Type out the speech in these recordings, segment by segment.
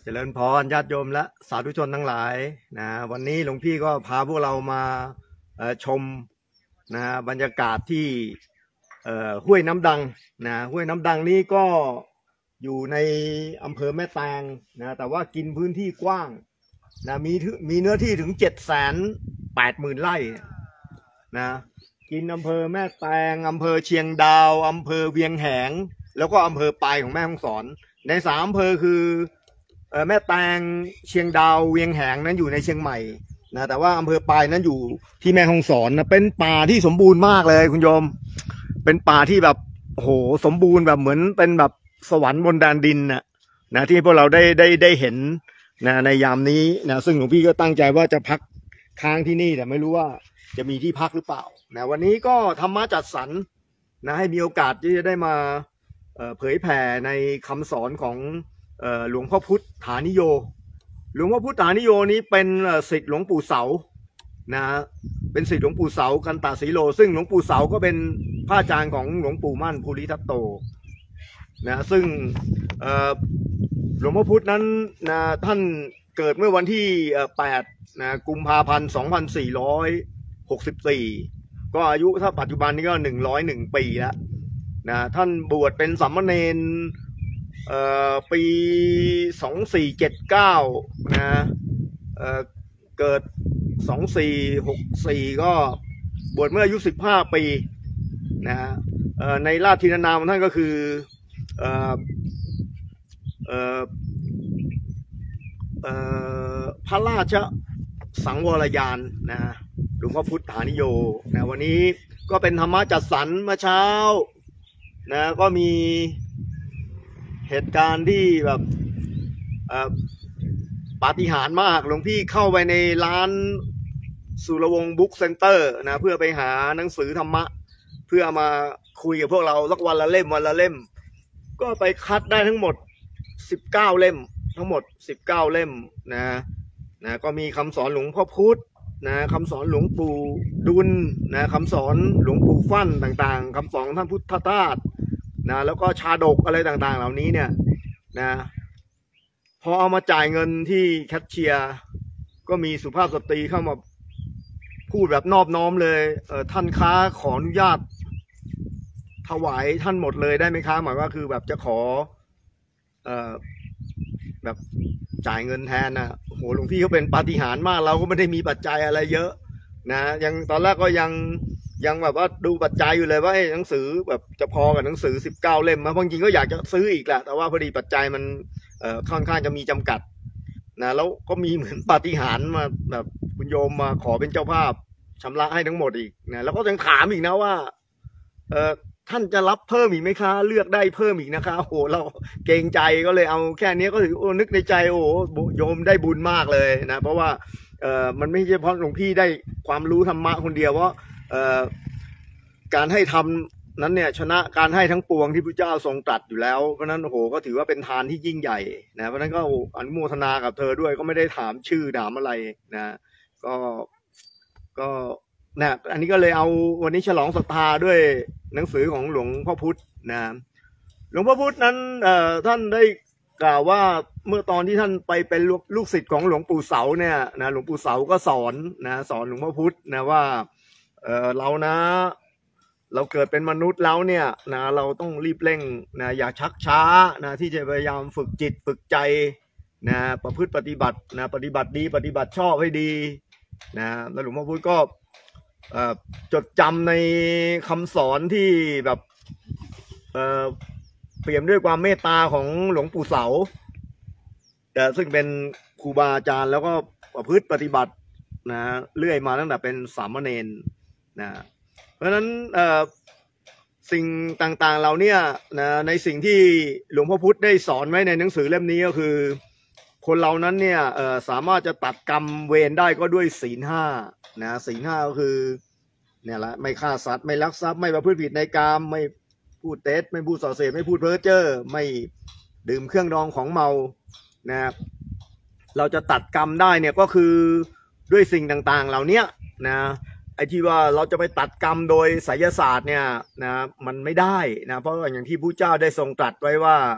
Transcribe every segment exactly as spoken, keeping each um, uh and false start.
เจริญพรญาติโยมและสาธุชนทั้งหลายนะวันนี้หลวงพี่ก็พาพวกเรามาชมนะบรรยากาศที่ห้วยน้ำดังนะห้วยน้ำดังนี้ก็อยู่ในอำเภอแม่แตงนะแต่ว่ากินพื้นที่กว้างนะมีมีเนื้อที่ถึงเจ็ดแสนแปดหมื่นไร่นะกินอำเภอแม่แตงอำเภอเชียงดาวอำเภอเวียงแหงแล้วก็อำเภอปายของแม่ฮ่องสอนในสามอำเภอคือแม่แตงเชียงดาวเวียงแหงนั้นอยู่ในเชียงใหม่นะแต่ว่าอำเภอปายนั้นอยู่ที่แม่ฮ่องสอนนะเป็นป่าที่สมบูรณ์มากเลยคุณโยมเป็นป่าที่แบบโหสมบูรณ์แบบเหมือนเป็นแบบสวรรค์บนแดนดินนะนะที่พวกเราได้ได้ได้เห็นนะในยามนี้นะซึ่งหลวงพี่ก็ตั้งใจว่าจะพักค้างที่นี่แต่ไม่รู้ว่าจะมีที่พักหรือเปล่านะวันนี้ก็ธรรมะจัดสรรนะให้มีโอกาสที่จะได้มาเผยแผ่ในคำสอนของหลวงพ่อพุทธานิโยหลวงพ่อพุทธานิโยนี้เป็นศิษย์หลวงปู่เสานะเป็นศิษย์หลวงปู่เสากันตาสีโลซึ่งหลวงปู่เสาก็เป็นพระอาจารย์ของหลวงปู่มั่นภูริทัตโตนะซึ่งหลวงพ่อพุทธนั้นนะท่านเกิดเมื่อวันที่แปดนะกุมภาพันธ์สองพันสี่ร้อยหกสิบสี่ก็อายุถ้าปัจจุบันนี้ก็หนึ่งร้อยหนึ่งปีแล้วนะท่านบวชเป็นสามเณรเอ่อปีสองสี่เจ็ดเก้านะเอ่อเกิดสองสี่หกสี่ก็บวชเมื่ออายุสิบห้าปีนะเอ่อในราชทินานามท่านก็คือเอ่อเอ่อเอ่อพระราชสังวรยานนะหลวงพ่อพุทธานิโยนะวันนี้ก็เป็นธรรมะจัดสรรเมื่อเช้านะก็มีเหตุการณ์ที่แบบปาฏิหาริย์มากหลวงพี่เข้าไปในร้านสุรวงศ์บุ๊กเซ็นเตอร์นะเพื่อไปหาหนังสือธรรมะเพื่อมาคุยกับพวกเราสักวันละเล่มวันละเล่มก็ไปคัดได้ทั้งหมดสิบเก้าเล่มทั้งหมดสิบเก้าเล่มนะนะก็มีคำสอนหลวงพ่อพุธนะคำสอนหลวงปู่ดุลนะคำสอนหลวงปู่ฟั่นต่างๆคำสอนท่านพุทธทาสนะแล้วก็ชาดกอะไรต่างๆเหล่านี้เนี่ยนะพอเอามาจ่ายเงินที่แคชเชียร์ก็มีสุภาพสตรีเข้ามาพูดแบบนอบน้อมเลยเออท่านค้าขออนุญาตถวายท่านหมดเลยได้ไหมคะหมายว่าคือแบบจะขอเออแบบจ่ายเงินแทนนะโหหลวงพี่เขาเป็นปาฏิหาริย์มากเราก็ไม่ได้มีปัจจัยอะไรเยอะนะยังตอนแรกก็ยังยังแบบว่าดูปัจจัยอยู่เลยว่าหนังสือแบบจะพอกับหนังสือสิบเก้าเล่มมาบางทีก็อยากจะซื้ออีกแหละแต่ว่าพอดีปัจจัยมันเอ่อค่อนข้างจะมีจำกัดนะแล้วก็มีเหมือนปาฏิหาริย์มาแบบคุณโยมมาขอเป็นเจ้าภาพชำระให้ทั้งหมดอีกนะแล้วก็ยังถามอีกนะว่าเอ่อท่านจะรับเพิ่มอีกไหมคะเลือกได้เพิ่มอีกนะคะโอ้โหเราเกรงใจก็เลยเอาแค่นี้ก็ถือโอ้นึกในใจโอ้โยมได้บุญมากเลยนะเพราะว่าเอ่อมันไม่ใช่เพราะหลวงพี่ได้ความรู้ธรรมะคนเดียวเพราะเอ่อการให้ทำนั้นเนี่ยชนะการให้ทั้งปวงที่พระเจ้าทรงตรัสอยู่แล้วเพราะนั้นโอ้โหก็ถือว่าเป็นทานที่ยิ่งใหญ่นะเพราะนั้นก็อนุโมทนากับเธอด้วยก็ไม่ได้ถามชื่อถามอะไรนะก็ก็นะอันนี้ก็เลยเอาวันนี้ฉลองศรัทธาด้วยหนังสือของหลวงพ่อพุธนะหลวงพ่อพุธนั้นเอ่อท่านได้กล่าวว่าเมื่อตอนที่ท่านไปเป็นลูกศิษย์ของหลวงปู่เสาเนี่ยนะหลวงปู่เสาก็สอนนะสอนหลวงพ่อพุธนะว่าเออเรานะเราเกิดเป็นมนุษย์แล้วเนี่ยนะเราต้องรีบเร่งนะอย่าชักช้านะที่จะพยายามฝึกจิตฝึกใจนะประพฤติปฏิบัตินะปฏิบัติดีปฏิบัติชอบให้ดีนะแล้วหลวงพ่อพุธก็จดจำในคำสอนที่แบบเอ่อเปี่ยมด้วยความเมตตาของหลวงปู่เสาแต่ซึ่งเป็นครูบาอาจารย์แล้วก็ประพฤติปฏิบัตินะเรื่อยมาตั้งแต่เป็นสามเณรนะเพราะฉะนั้นเอ่อสิ่งต่างๆเราเนี่ยนะในสิ่งที่หลวงพ่อพุธได้สอนไว้ในหนังสือเล่มนี้ก็คือคนเรานั้นเนี่ยเอ่อสามารถจะตัดกรรมเวรได้ก็ด้วยศีลห้านะศีลห้าก็คือเนี่ยแหละไม่ฆ่าสัตว์ไม่ลักทรัพย์ไม่ประพฤติผิดในกามไม่พูดเท็จไม่พูดส่อเสียดไม่พูดเพ้อเจ้อไม่ดื่มเครื่องดองของเมานะเราจะตัดกรรมได้เนี่ยก็คือด้วยสิ่งต่างๆเหล่านี้นะไอ้ที่ว่าเราจะไปตัดกรรมโดยไสยศาสตร์เนี่ยนะมันไม่ได้นะเพราะอย่างที่พระเจ้าได้ทรงตรัสไว้ว่า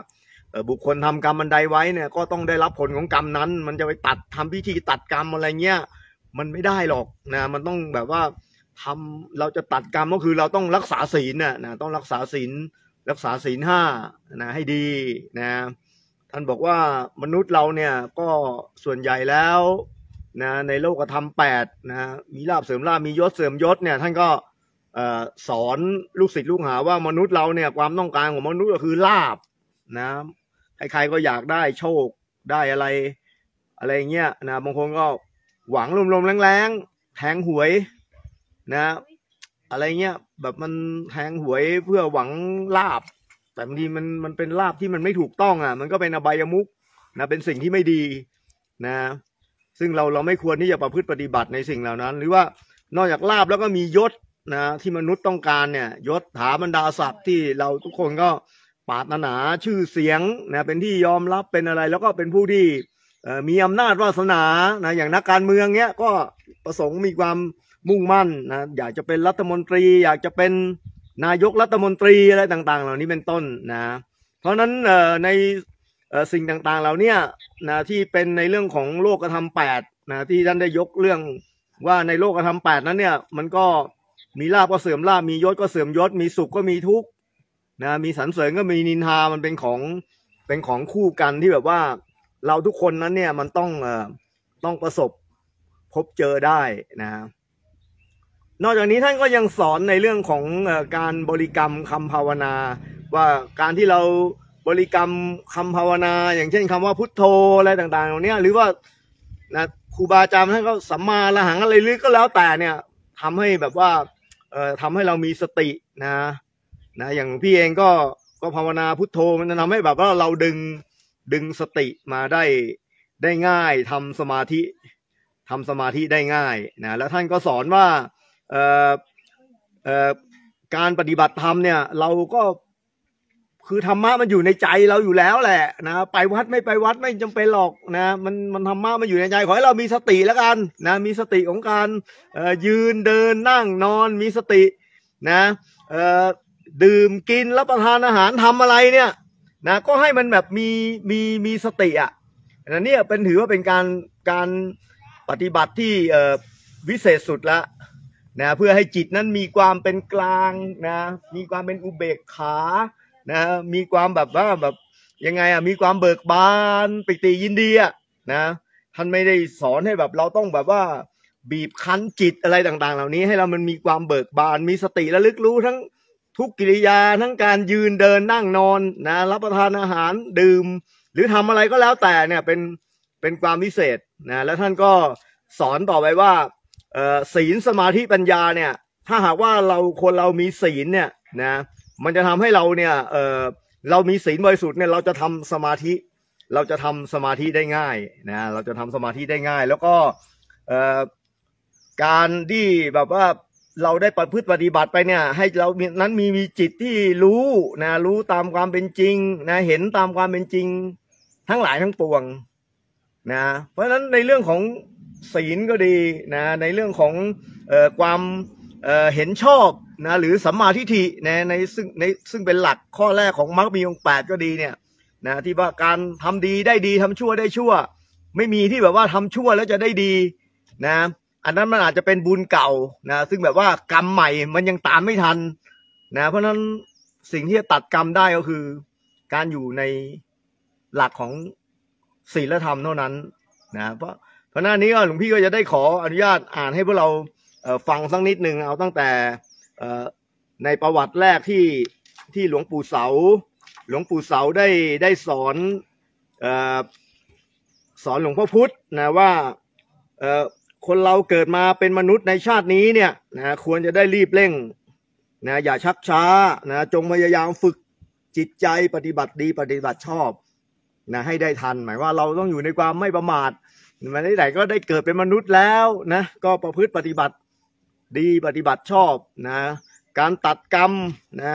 บุคคลทำกรรมอันใดไว้เนี่ยก็ต้องได้รับผลของกรรมนั้นมันจะไปตัดทำพิธีตัดกรรมอะไรเงี้ยมันไม่ได้หรอกนะมันต้องแบบว่าทำเราจะตัดกรรมก็คือเราต้องรักษาศีลนะนะต้องรักษาศีลรักษาศีลห้านะให้ดีนะท่านบอกว่ามนุษย์เราเนี่ยก็ส่วนใหญ่แล้วนะในโลกธรรมแปดนะมีลาภเสริมลาภมียศเสริมยศเนี่ยท่านก็สอนลูกศิษย์ลูกหาว่ามนุษย์เราเนี่ยความต้องการของมนุษย์ก็คือลาภนะใครๆก็อยากได้โชคได้อะไรอะไรเงี้ยนะบางคนก็หวังลมๆแรงๆแทงหวยนะอะไรเงี้ยแบบมันแทงหวยเพื่อหวังลาภแต่บางทีมันมันเป็นลาภที่มันไม่ถูกต้องอ่ะมันก็เป็นอบายมุขนะเป็นสิ่งที่ไม่ดีนะซึ่งเราเราไม่ควรที่จะประพฤติปฏิบัติในสิ่งเหล่านั้นหรือว่านอกจากลาภแล้วก็มียศนะที่มนุษย์ต้องการเนี่ยยศถาบรรดาศักดิ์ที่เราทุกคนก็ปรารถนาชื่อเสียงนะเป็นที่ยอมรับเป็นอะไรแล้วก็เป็นผู้ที่มีอำนาจวาสนานะอย่างนักการเมืองเนี้ยก็ประสงค์มีความมุ่งมั่นนะอยากจะเป็นรัฐมนตรีอยากจะเป็นนายกรัฐมนตรีอะไรต่างๆเหล่านี้เป็นต้นนะเพราะฉะนั้นในสิ่งต่างๆเหล่านี้นะที่เป็นในเรื่องของโลกธรรมแปดนะที่ท่านได้ยกเรื่องว่าในโลกธรรมแปดนั้นเนี่ยมันก็มีลาภก็เสื่อมลาภมียศก็เสื่อมยศมีสุขก็มีทุกข์นะมีสรรเสริญก็มีนินทามันเป็นของเป็นของคู่กันที่แบบว่าเราทุกคนนั้นเนี่ยมันต้องเอ่อต้องประสบพบเจอได้นะนอกจากนี้ท่านก็ยังสอนในเรื่องของเอ่อการบริกรรมคำภาวนาว่าการที่เราบริกรรมคำภาวนาอย่างเช่นคำว่าพุทโธอะไรต่างๆเหล่านี้หรือว่านะครูบาอาจารย์ท่านก็สัมมาละหังอะไรหรือก็แล้วแต่เนี่ยทำให้แบบว่าเอ่อทำให้เรามีสตินะนะอย่างพี่เองก็ก็ภาวนาพุทโธมันจะทำให้แบบว่าเราดึงดึงสติมาได้ได้ง่ายทำสมาธิทำสมาธิได้ง่ายนะแล้วท่านก็สอนว่าเอ่อเอ่อการปฏิบัติธรรมเนี่ยเราก็คือธรรมะมันอยู่ในใจเราอยู่แล้วแหละนะไปวัดไม่ไปวัดไม่จำเป็นหรอกนะมันมันธรรมะมันอยู่ในใจขอให้เรามีสติแล้วกันนะมีสติของการเอ่อยืนเดินนั่งนอนมีสตินะเอ่อดื่มกินรับประทานอาหารทำอะไรเนี่ยนะก็ให้มันแบบมีมีมีสติอ่ะนะเนี่ยเป็นถือว่าเป็นการการปฏิบัติที่เอ่อวิเศษสุดละนะเพื่อให้จิตนั้นมีความเป็นกลางนะมีความเป็นอุเบกขานะมีความแบบว่าแบบยังไงอ่ะมีความเบิกบานปิติยินดีอ่ะนะท่านไม่ได้สอนให้แบบเราต้องแบบว่าบีบคั้นจิตอะไรต่างๆเหล่านี้ให้เรามันมีความเบิกบานมีสติระลึกรู้ทั้งทุกกิริยาทั้งการยืนเดินนั่งนอนนะรับประทานอาหารดื่มหรือทำอะไรก็แล้วแต่เนี่ยเป็นเป็นความพิเศษนะแล้วท่านก็สอนต่อไปว่าเอ่อศีลสมาธิปัญญาเนี่ยถ้าหากว่าเราคนเรามีศีลเนี่ยนะมันจะทำให้เราเนี่ยเอ่อเรามีศีลบริสุทธิ์เนี่ยเราจะทำสมาธิเราจะทำสมาธิได้ง่ายนะเราจะทำสมาธิได้ง่ายแล้วก็เอ่อการที่แบบว่าเราได้ประพฤติปฏิบัติไปเนี่ยให้เรานั้นมีมีจิตที่รู้นะรู้ตามความเป็นจริงนะเห็นตามความเป็นจริงทั้งหลายทั้งปวงนะเพราะฉะนั้นในเรื่องของศีลก็ดีนะในเรื่องของเอ่อความเอ่อเห็นชอบนะหรือสัมมาทิฏฐินะในซึ่งในซึ่งเป็นหลักข้อแรกของมรรคมีองค์แปดก็ดีเนี่ยนะที่ว่าการทำดีได้ดีทำชั่วได้ชั่วไม่มีที่แบบว่าทำชั่วแล้วจะได้ดีนะอันนั้นมันอาจจะเป็นบุญเก่านะซึ่งแบบว่ากรรมใหม่มันยังตามไม่ทันนะเพราะฉะนั้นสิ่งที่จะตัดกรรมได้ก็คือการอยู่ในหลักของศีลธรรมเท่านั้นนะเพราะเพราะหน้านี้ก็หลวงพี่ก็จะได้ขออนุญาตอ่านให้พวกเราเอ่อฟังสักนิดหนึ่งเอาตั้งแต่เอ่อในประวัติแรกที่ที่หลวงปู่เสาหลวงปู่เสาได้ได้สอนเอ่อสอนหลวงพ่อพุธนะว่าเอ่อคนเราเกิดมาเป็นมนุษย์ในชาตินี้เนี่ยนะควรจะได้รีบเร่งนะอย่าชักช้านะจงพยายามฝึกจิตใจปฏิบัติดีปฏิบัติชอบนะให้ได้ทันหมายว่าเราต้องอยู่ในความไม่ประมาทมันได้ไหนก็ได้เกิดเป็นมนุษย์แล้วนะก็ประพฤติปฏิบัติดีปฏิบัติชอบนะการตัดกรรมนะ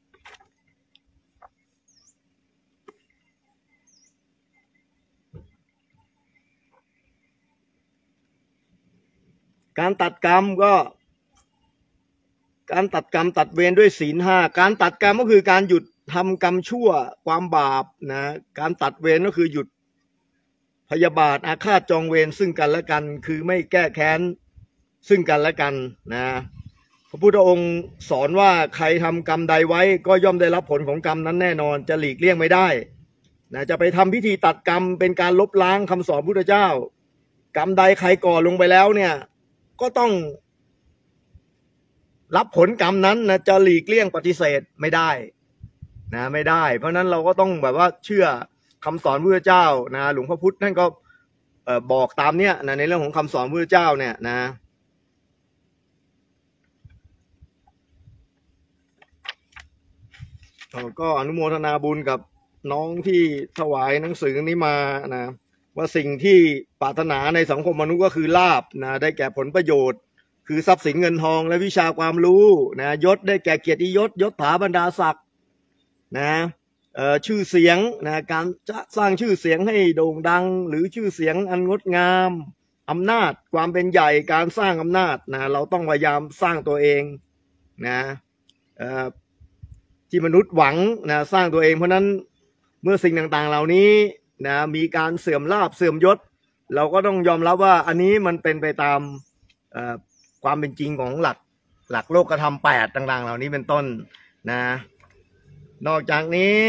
การตัดกรรมก็การตัดกรรมตัดเวรด้วยศีลห้าการตัดกรรมก็คือการหยุดทำกรรมชั่วความบาปนะการตัดเวรก็คือหยุดพยาบาทอาฆาตจองเวรซึ่งกันและกันคือไม่แก้แค้นซึ่งกันและกันนะพระพุทธองค์สอนว่าใครทำกรรมใดไว้ก็ย่อมได้รับผลของกรรมนั้นแน่นอนจะหลีกเลี่ยงไม่ได้นะจะไปทำพิธีตัดกรรมเป็นการลบล้างคำสอนพุทธเจ้ากรรมใดใครก่อลงไปแล้วเนี่ยก็ต้องรับผลกรรมนั้นนะจะหลีกเลี่ยงปฏิเสธไม่ได้นะไม่ได้เพราะนั้นเราก็ต้องแบบว่าเชื่อคำสอนพุทธเจ้านะหลวงพ่อพุธท่านก็เอ่อบอกตามเนี้ยนะในเรื่องของคำสอนพุทธเจ้าเนี่ยนะก็อนุโมทนาบุญกับน้องที่ถวายหนังสือนี้มานะว่าสิ่งที่ปรารถนาในสังคมมนุษย์ก็คือลาภนะได้แก่ผลประโยชน์คือทรัพย์สินเงินทองและวิชาความรู้นะยศได้แก่เกียรติยศยศถาบรรดาศักดิ์นะเอ่อชื่อเสียงนะการจะสร้างชื่อเสียงให้โด่งดังหรือชื่อเสียงอันงดงามอำนาจความเป็นใหญ่การสร้างอำนาจนะเราต้องพยายามสร้างตัวเองนะเอ่อที่มนุษย์หวังนะสร้างตัวเองเพราะนั้นเมื่อสิ่งต่างๆเหล่านี้นะมีการเสื่อมลาภเสื่อมยศเราก็ต้องยอมรับว่าอันนี้มันเป็นไปตามเอ่อความเป็นจริงของหลักหลักโลกธรรมแปดต่างๆเหล่านี้เป็นต้นนะนอกจากนี้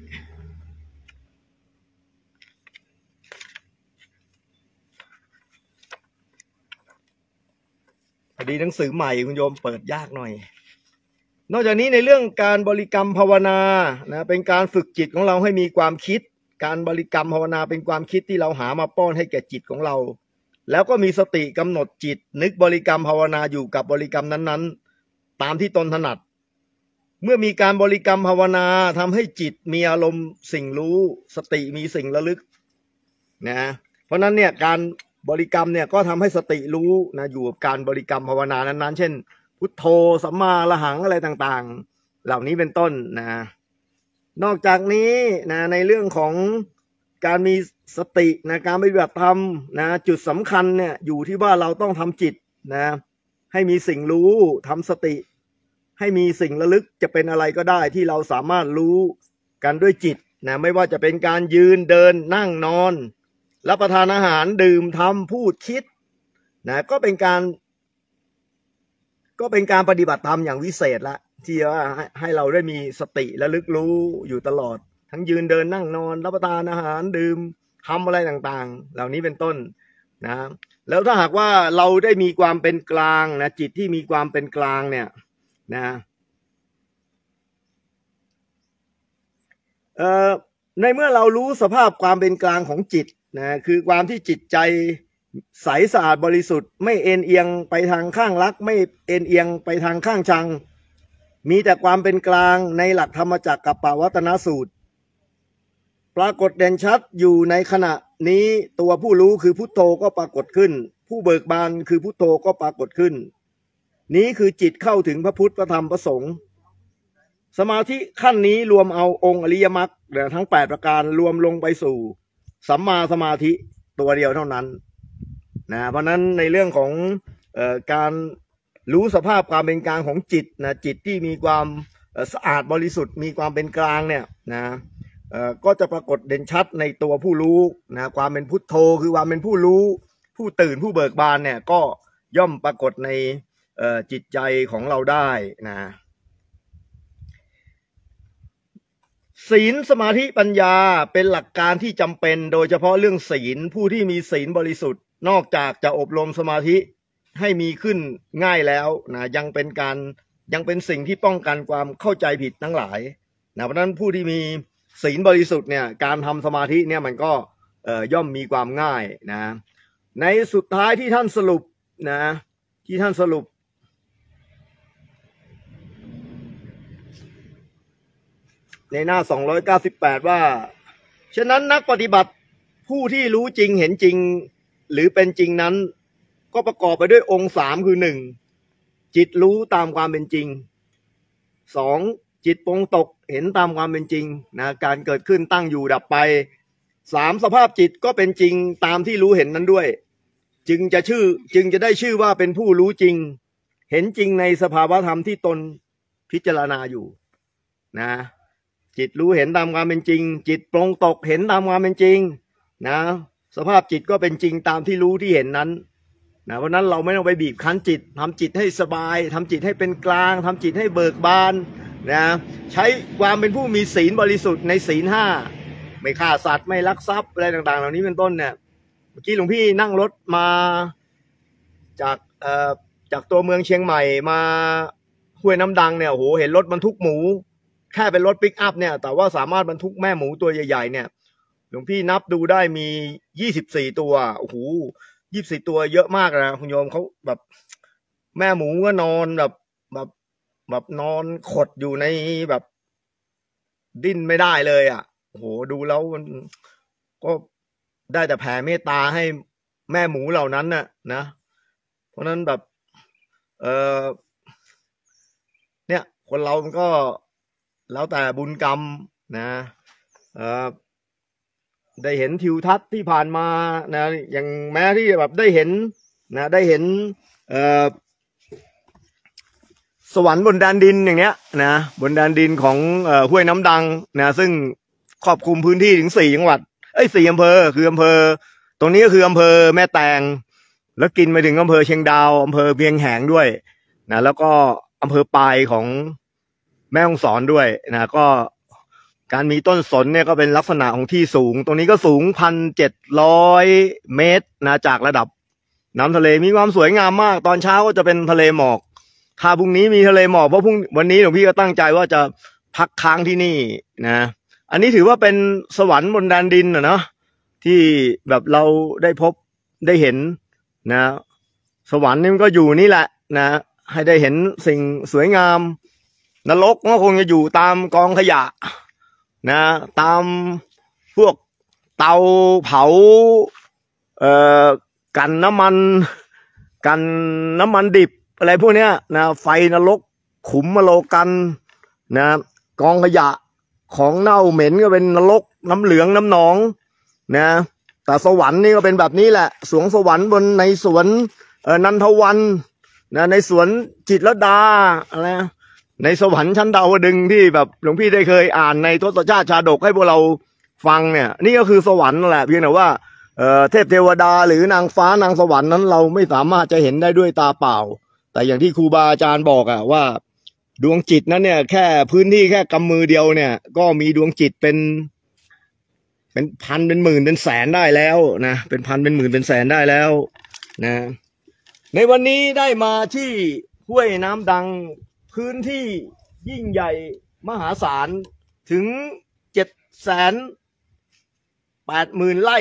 พอดีหนังสือใหม่คุณโยมเปิดยากหน่อยนอกจากนี้ในเรื่องการบริกรรมภาวนานะเป็นการฝึกจิตของเราให้มีความคิดการบริกรรมภาวนาเป็นความคิดที่เราหามาป้อนให้แก่จิตของเราแล้วก็มีสติกำหนดจิตนึกบริกรรมภาวนาอยู่กับบริกรรมนั้นๆตามที่ตนถนัดเมื่อมีการบริกรรมภาวนาทำให้จิตมีอารมณ์สิ่งรู้สติมีสิ่งระลึกนะเพราะนั้นเนี่ยการบริกรรมเนี่ยก็ทำให้สติรู้นะอยู่กับการบริกรรมภาวนานั้นๆเช่นพุทโธสัมมาอรหังอะไรต่างๆเหล่านี้เป็นต้นนะนอกจากนี้นะในเรื่องของการมีสตินะการปฏิบัติธรรมนะจุดสำคัญเนี่ยอยู่ที่ว่าเราต้องทำจิตนะให้มีสิ่งรู้ทำสติให้มีสิ่งระลึกจะเป็นอะไรก็ได้ที่เราสามารถรู้กันด้วยจิตนะไม่ว่าจะเป็นการยืนเดินนั่งนอนรับประทานอาหารดื่มทำพูดคิดนะก็เป็นการก็เป็นการปฏิบัติธรรมอย่างวิเศษละที่ว่าให้เราได้มีสติระลึกรู้อยู่ตลอดทั้งยืนเดินนั่งนอนรับประทานอาหารดื่มทำอะไรต่างๆเหล่านี้เป็นต้นนะแล้วถ้าหากว่าเราได้มีความเป็นกลางนะจิตที่มีความเป็นกลางเนี่ยนะเอ่อในเมื่อเรารู้สภาพความเป็นกลางของจิตนะคือความที่จิตใจใสสะอาดบริสุทธิ์ไม่เอ็นเอียงไปทางข้างรักไม่เอ็นเอียงไปทางข้างชังมีแต่ความเป็นกลางในหลักธรรมจักรกัปปวัตนสูตรปรากฏเด่นชัดอยู่ในขณะนี้ตัวผู้รู้คือพุทโธก็ปรากฏขึ้นผู้เบิกบานคือพุทโธก็ปรากฏขึ้นนี้คือจิตเข้าถึงพระพุทธพระธรรมพระสงฆ์สมาธิขั้นนี้รวมเอาองค์อริยมรรคทั้งแปดประการรวมลงไปสู่สัมมาสมาธิตัวเดียวเท่านั้นนะเพราะนั้นในเรื่องของเอ่อการรู้สภาพความเป็นกลางของจิตนะจิตที่มีความสะอาดบริสุทธิ์มีความเป็นกลางเนี่ยนะเอ่อก็จะปรากฏเด่นชัดในตัวผู้รู้นะความเป็นพุทโธคือความเป็นผู้รู้ผู้ตื่นผู้เบิกบานเนี่ยก็ย่อมปรากฏในเอ่อจิตใจของเราได้นะศีลสมาธิปัญญาเป็นหลักการที่จำเป็นโดยเฉพาะเรื่องศีลผู้ที่มีศีลบริสุทธิ์นอกจากจะอบรมสมาธิให้มีขึ้นง่ายแล้วนะยังเป็นการยังเป็นสิ่งที่ป้องกันความเข้าใจผิดทั้งหลายนะเพราะฉะนั้นผู้ที่มีศีลบริสุทธิ์เนี่ยการทำสมาธิเนี่ยมันก็เอ่อย่อมมีความง่ายนะในสุดท้ายที่ท่านสรุปนะที่ท่านสรุปในหน้าสองร้อยเก้าสิบแปดว่าฉะนั้นนักปฏิบัติผู้ที่รู้จริงเห็นจริงหรือเป็นจริงนั้นก็ประกอบไปด้วยองค์สามคือหนึ่งจิตรู้ตามความเป็นจริงสองจิตปรงตกเห็นตามความเป็นจริงนะการเกิดขึ้นตั้งอยู่ดับไปสามสภาพจิตก็เป็นจริงตามที่รู้เห็นนั้นด้วยจึงจะชื่อจึงจะได้ชื่อว่าเป็นผู้รู้จริงเห็นจริงในสภาวะธรรมที่ตนพิจารณาอยู่นะจิตรู้เห็นตามความเป็นจริงจิตปรงตกเห็นตามความเป็นจริงนะสภาพจิตก็เป็นจริงตามที่รู้ที่เห็นนั้นนะเพราะนั้นเราไม่ต้องไปบีบคั้นจิตทำจิตให้สบายทำจิตให้เป็นกลางทำจิตให้เบิกบานนะใช้ความเป็นผู้มีศีลบริสุทธิ์ในศีลห้าไม่ฆ่าสัตว์ไม่ลักทรัพย์อะไรต่างๆเหล่านี้เป็นต้นเนี่ยเมื่อกี้หลวงพี่นั่งรถมาจากเอ่อจากตัวเมืองเชียงใหม่มาห้วยน้ำดังเนี่ยโอ้โหเห็นรถบรรทุกหมูแค่เป็นรถปิกอัพเนี่ยแต่ว่าสามารถบรรทุกแม่หมูตัวใหญ่ๆเนี่ยหลวงพี่นับดูได้มียี่สิบสี่ตัวโอ้โหยี่สิบสี่ตัวเยอะมากนะคุณโยมเขาแบบแม่หมูก็นอนแบบแบบแบบนอนขดอยู่ในแบบดิ้นไม่ได้เลยอ่ะโอ้โหดูแล้วมันก็ได้แต่แผ่เมตตาให้แม่หมูเหล่านั้นน่ะนะเพราะนั้นแบบเออเนี่ยคนเรามันก็แล้วแต่บุญกรรมนะเออได้เห็นทิวทัศน์ที่ผ่านมานะอย่างแม้ที่แบบได้เห็นนะได้เห็นเอ่อสวรรค์บนแดนดินอย่างเงี้ยนะบนแดนดินของเอ่อห้วยน้ำดังนะซึ่งครอบคลุมพื้นที่ถึงสี่จังหวัดเอ้ยสี่อำเภอคืออำเภอตรงนี้ก็คืออำเภอแม่แตงแล้วกินไปถึงอำเภอเชียงดาวอำเภอเวียงแหงด้วยนะแล้วก็อำเภอปายของแม่ฮ่องสอนด้วยนะก็การมีต้นสนเนี่ยก็เป็นลักษณะของที่สูงตรงนี้ก็สูงพันเจ็ดร้อยเมตรนะจากระดับน้ำทะเลมีความสวยงามมากตอนเช้าก็จะเป็นทะเลหมอกถ้าพรุ่งนี้มีทะเลหมอกเพราะพรุ่งวันนี้หลวงพี่ก็ตั้งใจว่าจะพักค้างที่นี่นะอันนี้ถือว่าเป็นสวรรค์บนแดนดินนะเนาะที่แบบเราได้พบได้เห็นนะสวรรค์นี่มันก็อยู่นี่แหละนะให้ได้เห็นสิ่งสวยงามนรกก็คงจะอยู่ตามกองขยะนะตามพวกเตาเผาเอ่อกันน้ำมันกันน้ำมันดิบอะไรพวกเนี้ยนะไฟนรกขุมมโลกันนะกองขยะของเน่าเหม็นก็เป็นนรกน้ำเหลืองน้ำหนองนะแต่สวรรค์นี่ก็เป็นแบบนี้แหละสวงสวรรค์บนในสวนเอ่อนันทวันนะในสวนจิตรลดาอะไรในสวรรค์ชั้นดาวดึงที่แบบหลวงพี่ได้เคยอ่านในทศชาติชาดกให้พวกเราฟังเนี่ยนี่ก็คือสวรรค์นั่นแหละเพียงแต่ว่าเอ่อเทพเทวดาหรือนางฟ้านางสวรรค์นั้นเราไม่สามารถจะเห็นได้ด้วยตาเปล่าแต่อย่างที่ครูบาอาจารย์บอกอะว่าดวงจิตนั้นเนี่ยแค่พื้นที่แค่กำมือเดียวเนี่ยก็มีดวงจิตเป็นเป็นพันเป็นหมื่นเป็นแสนได้แล้วนะเป็นพันเป็นหมื่นเป็นแสนได้แล้วนะในวันนี้ได้มาที่ห้วยน้ำดังพื้นที่ยิ่งใหญ่มหาศาลถึงเจ็ดแสนแปดหมื่นไร่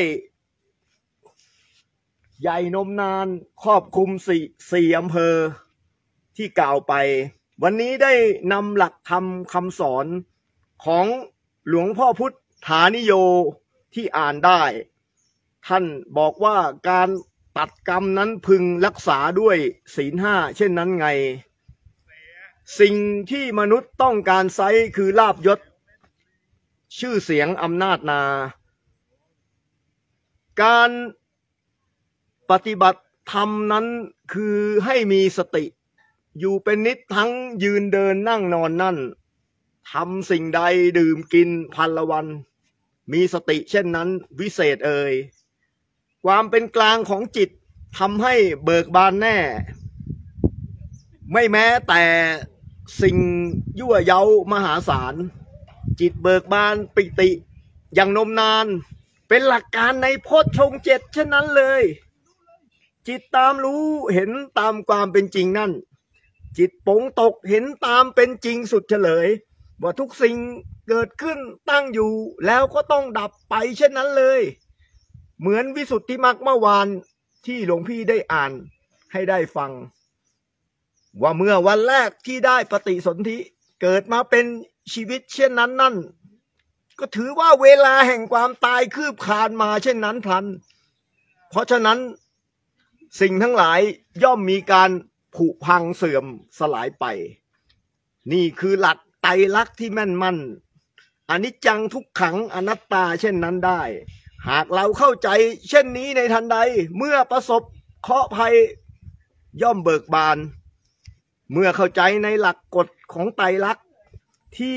ใหญ่นมนานครอบคลุมสี่สี่อำเภอที่กล่าวไปวันนี้ได้นำหลักธรรมคำสอนของหลวงพ่อพุทธานิโยที่อ่านได้ท่านบอกว่าการตัดกรรมนั้นพึงรักษาด้วยศีลห้าเช่นนั้นไงสิ่งที่มนุษย์ต้องการไซร้คือลาภยศชื่อเสียงอำนาจนาการปฏิบัติธรรมนั้นคือให้มีสติอยู่เป็นนิจทั้งยืนเดินนั่งนอนนั่นทำสิ่งใดดื่มกินพันละวันมีสติเช่นนั้นวิเศษเอ่ยความเป็นกลางของจิตทำให้เบิกบานแน่ไม่แม้แต่สิ่งยั่วเย้ามหาศาลจิตเบิกบานปิติอย่างนมนานเป็นหลักการในโพชฌงค์เจ็ดเช่นนั้นเลยจิตตามรู้เห็นตามความเป็นจริงนั่นจิตปงตกเห็นตามเป็นจริงสุดเฉลยว่าทุกสิ่งเกิดขึ้นตั้งอยู่แล้วก็ต้องดับไปเช่นนั้นเลยเหมือนวิสุทธิมรรคเมื่อวานที่หลวงพี่ได้อ่านให้ได้ฟังว่าเมื่อวันแรกที่ได้ปฏิสนธิเกิดมาเป็นชีวิตเช่นนั้นนั่นก็ถือว่าเวลาแห่งความตายคืบคลานมาเช่นนั้นพลันเพราะฉะนั้นสิ่งทั้งหลายย่อมมีการผุพังเสื่อมสลายไปนี่คือหลักไตรลักษณ์ที่แม่นมั่นอนิจจังทุกขังอนัตตาเช่นนั้นได้หากเราเข้าใจเช่นนี้ในทันใดเมื่อประสบเคราะห์ภัยย่อมเบิกบานเมื่อเข้าใจในหลักกฎของไตรลักษณ์ที่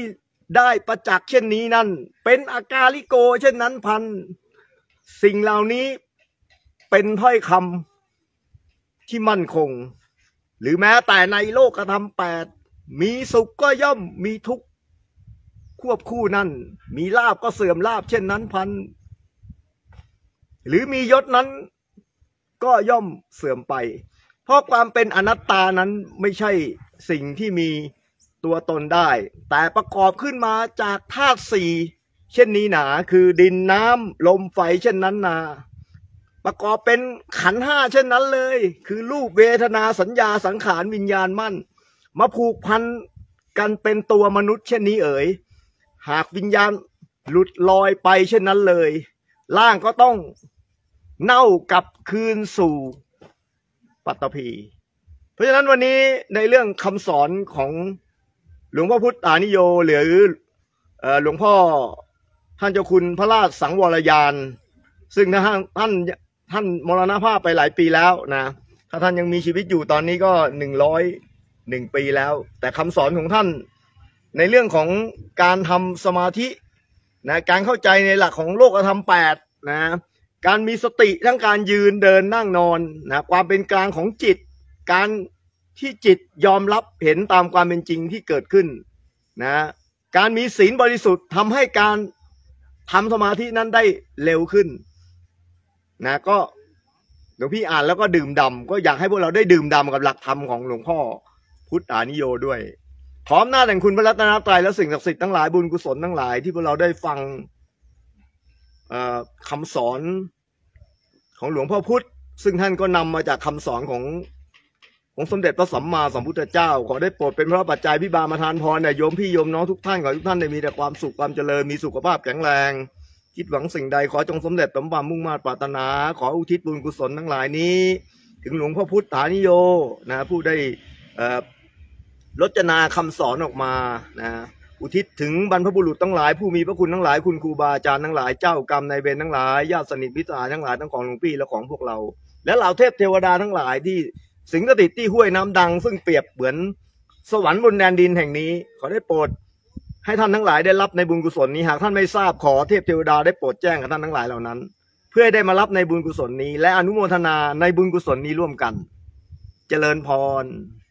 ได้ประจักษ์เช่นนี้นั่นเป็นอากาลิโกเช่นนั้นพันสิ่งเหล่านี้เป็นถ้อยคำที่มั่นคงหรือแม้แต่ในโลกธรรมแปดมีสุขก็ย่อมมีทุกข์ควบคู่นั่นมีลาภก็เสื่อมลาภเช่นนั้นพันหรือมียศนั้นก็ย่อมเสื่อมไปเพราะความเป็นอนัตตานั้นไม่ใช่สิ่งที่มีตัวตนได้แต่ประกอบขึ้นมาจากธาตุสี่เช่นนี้หนาคือดินน้ำลมไฟเช่นนั้นนาประกอบเป็นขันธ์ห้าเช่นนั้นเลยคือรูปเวทนาสัญญาสังขารวิญญาณมั่นมาผูกพันกันเป็นตัวมนุษย์เช่นนี้เอ๋ยหากวิญญาณหลุดลอยไปเช่นนั้นเลยร่างก็ต้องเน่ากลับคืนสู่ปัตตภีเพราะฉะนั้นวันนี้ในเรื่องคำสอนของหลวงพ่อพุทธานิโยหรือหลวงพ่อท่านเจ้าคุณพระราชสังวรยานซึ่งท่านท่านท่านมรณภาพไปหลายปีแล้วนะถ้าท่านยังมีชีวิตอยู่ตอนนี้ก็หนึ่งร้อยหนึ่งปีแล้วแต่คำสอนของท่านในเรื่องของการทำสมาธินะการเข้าใจในหลักของโลกธรรมแปดนะการมีสติทั้งการยืนเดินนั่งนอนนะความเป็นกลางของจิตการที่จิตยอมรับเห็นตามความเป็นจริงที่เกิดขึ้นนะการมีศีลบริสุทธิ์ทำให้การทำสมาธินั้นได้เร็วขึ้นนะก็หลวงพี่อ่านแล้วก็ดื่มด่ำก็อยากให้พวกเราได้ดื่มด่ำกับหลักธรรมของหลวงพ่อพุทธานิโยด้วยขออำนาจแห่งคุณพระรัตนตรัยและสิ่งศักดิ์สิทธิ์ทั้งหลายบุญกุศลทั้งหลายที่พวกเราได้ฟังคำสอนของหลวงพ่อพุธซึ่งท่านก็นำมาจากคำสอนของของสมเด็จพระสัมมาสัมพุทธเจ้าขอได้โปรดเป็นพระปัจจัยพิบาลมาทานพรแด่โยมพี่โยมน้องทุกท่านขอทุกท่านได้มีแต่ความสุขความเจริญมีสุขภาพแข็งแรงคิดหวังสิ่งใดขอจงสำเร็จสมความมุ่งมา่ปรารถนาขออุทิศบุญกุศลทั้งหลายนี้ถึงหลวงพ่อพุทธานิโยนะผู้ได้รจนาคำสอนออกมานะอุทิศถึงบรรพบุรุษทั้งหลายผู้มีพระคุณทั้งหลายคุณครูบาอาจารย์ทั้งหลายเจ้ากรรมนายเวรทั้งหลายญาติสนิทมิตรสหายทั้งหลายทั้งของหลวงพี่และของพวกเราและเหล่าเทพเทวดาทั้งหลายที่สิงสถิตที่ห้วยน้ำดังซึ่งเปรียบเหมือนสวรรค์บนแดนดินแห่งนี้ขอได้โปรดให้ท่านทั้งหลายได้รับในบุญกุศลนี้หากท่านไม่ทราบขอเทพเทวดาได้โปรดแจ้งกับท่านทั้งหลายเหล่านั้นเพื่อได้มารับในบุญกุศลนี้และอนุโมทนาในบุญกุศลนี้ร่วมกันเจริญพร